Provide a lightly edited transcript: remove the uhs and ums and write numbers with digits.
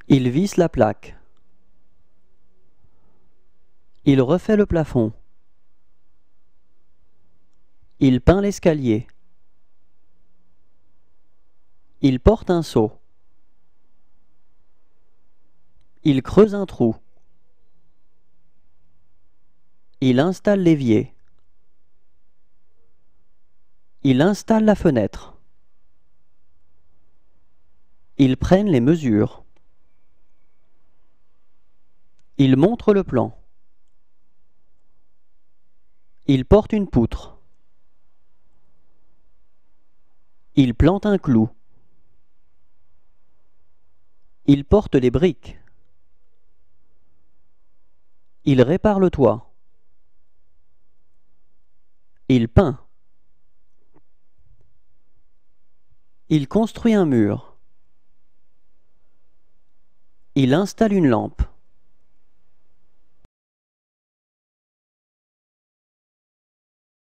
Il visse la plaque. Il refait le plafond. Il peint l'escalier. Il porte un seau. Il creuse un trou. Il installe l'évier. Il installe la fenêtre. Ils prennent les mesures. Il montre le plan. Il porte une poutre. Il plante un clou. Il porte les briques. Il répare le toit. Il peint. Il construit un mur. Il installe une lampe.